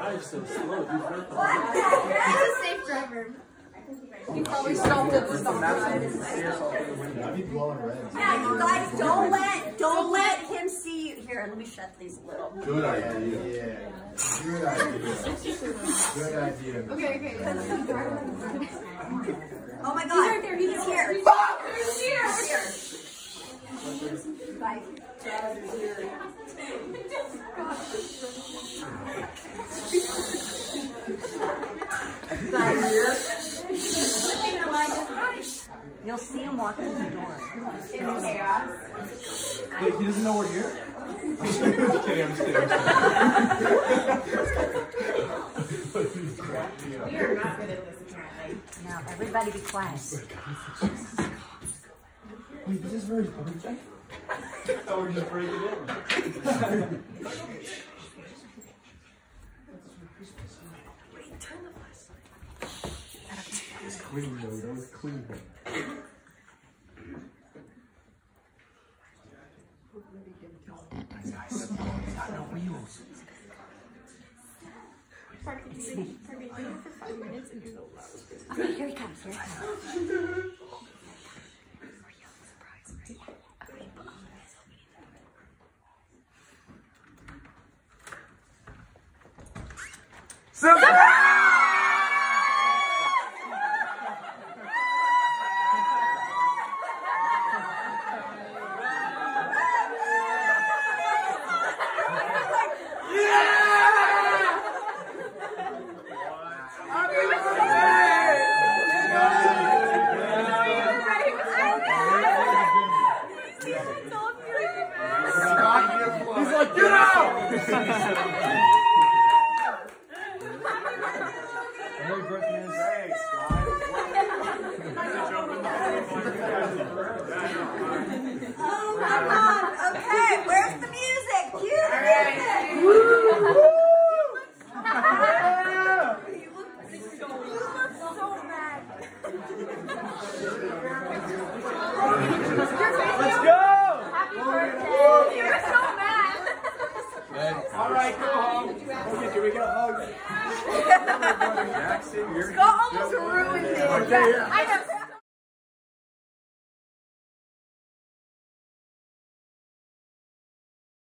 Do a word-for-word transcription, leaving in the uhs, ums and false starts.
drives so slow. He's a safe driver. He probably stopped at the stop sign. Yeah, you guys, don't let, don't let him see you. Here, let me shut these a little. Good idea. Yeah. Good idea. Good idea. Okay, okay. Oh my God. He's right there. He's, he's here. He's here. He's here. Bye. You'll see him walk through the door. Wait, he doesn't know we're here? I'm just kidding, I'm just kidding. We are not good at this, apparently. Now, everybody be quiet. Wait, this is very public check? I thought we were just breaking in. Wait, turn the flashlight. That was clean, though. That was clean. Guys, got no wheels. Okay, here he comes. Here he comes. He's like, get out! Merry birthday, hey, Scott. Oh my God. Okay, where's the music? Cue the music. You look so mad. Let's go! Happy birthday. You're so mad. All right, go home. Okay, can we get a hug? Jackson, you're Scott almost ruined it. Okay, yeah. I know.